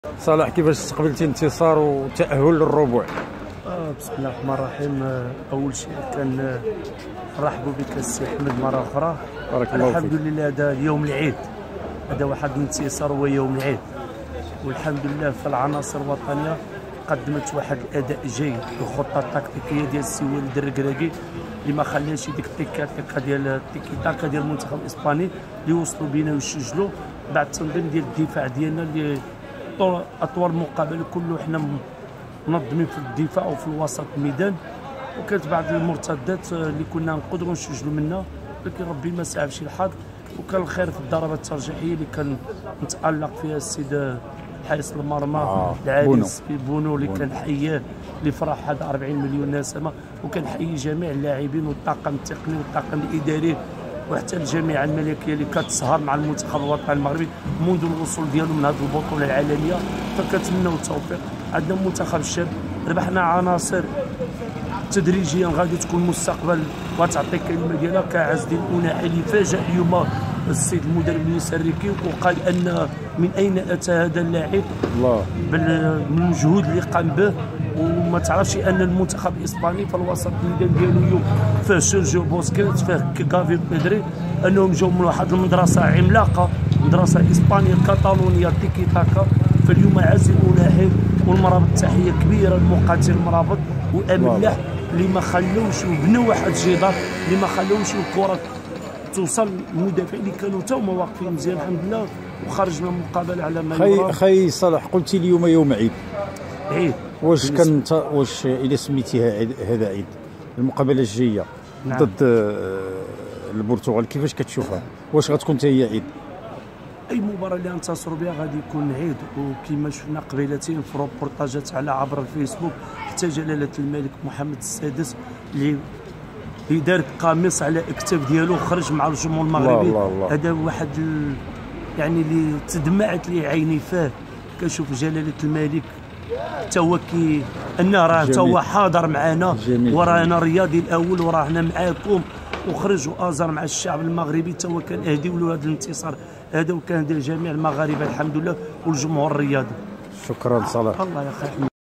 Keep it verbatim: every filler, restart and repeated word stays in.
صلاح، كيفاش استقبلتي الانتصار والتأهل للربع؟ آه بسم الله الرحمن الرحيم. آه اول شيء كان نرحبوا بك السي احمد مره اخرى. بارك الله فيك. الحمد لله هذا اليوم العيد، هذا واحد الانتصار هو يوم العيد، والحمد لله فالعناصر الوطنيه قدمت واحد الاداء جيد. الخطه التكتيكيه ديال السي وليد الركراكي اللي ما خلاش ديك التيكا ديال التيكي تاكا ديال المنتخب الاسباني اللي وصلوا بينا ويسجلوا بعد التنظيم ديال الدفاع ديالنا اللي اطوال المقابله كله حنا منظمين في الدفاع وفي وسط الميدان، وكانت بعض المرتدات اللي كنا نقدروا نسجلوا منها، ولكن ربي ما سعفش الحظ. وكان الخير في الضربات الترجيحيه اللي كان متالق فيها السيد حارس المرمى آه العريس في بونو اللي كان حياه اللي فرح هذا أربعين مليون نسمه، وكان حيي جميع اللاعبين والطاقم التقني والطاقم الاداري وحتى الجامعه الملكيه اللي كتسهر مع المنتخب الوطني المغربي منذ الوصول ديالو من هذه البطوله العالميه، فكنتمنوا التوفيق. عندنا منتخب الشاب، ربحنا عناصر تدريجيا غادي تكون مستقبل وتعطي كلمه ديالها كعز الدين أوناحي اللي فاجأ اليوم السيد المدرب يوسف الريكي وقال ان من اين اتى هذا اللاعب الله بالمجهود اللي قام به، وما تعرفش ان المنتخب الاسباني في الوسط الميدان ديالو اليوم فيه سيرجيو بوسكيت فيه كافي بيدري، انهم جاوا من واحد المدرسه عملاقه، مدرسه اسبانيا كاتالونيا تيكي تاكا. فاليوم عز أوناحي والمرابط تحيه كبيره لمقاتل المرابط واملاح اللي ما خلوش وبنوا واحد الجدار اللي ما خلوش الكره توصل للمدافعين اللي كانوا تا هما واقفين مزيان الحمد لله، وخرجنا من المقابله على ما خي خي صلاح، قلتي اليوم يوم عيد. عيد واش كان واش الا سميتيها عيد هذا عيد المقابله الجايه نعم. ضد البرتغال كيفاش كتشوفها؟ واش غتكون حتى هي عيد؟ اي مباراه اللي ننتصروا بها غادي يكون عيد، وكما شفنا قبيلتين في روبورتاجات على عبر الفيسبوك حتى جلاله الملك محمد السادس اللي اللي دار قميص على اكتاف ديالو وخرج مع الجمهور المغربي. هذا واحد ال... يعني اللي تدمعت لي عيني فيه. كنشوف جلاله الملك حتى هو كي انه راه حتى هو حاضر معنا ورانا الرياضي الاول ورانا معاكم، وخرج وازر مع الشعب المغربي حتى هو كان اهديو له هذا الانتصار هذا، وكان ديال جميع المغاربه الحمد لله والجمهور الرياضي. شكرا صلاح. الله يا خير.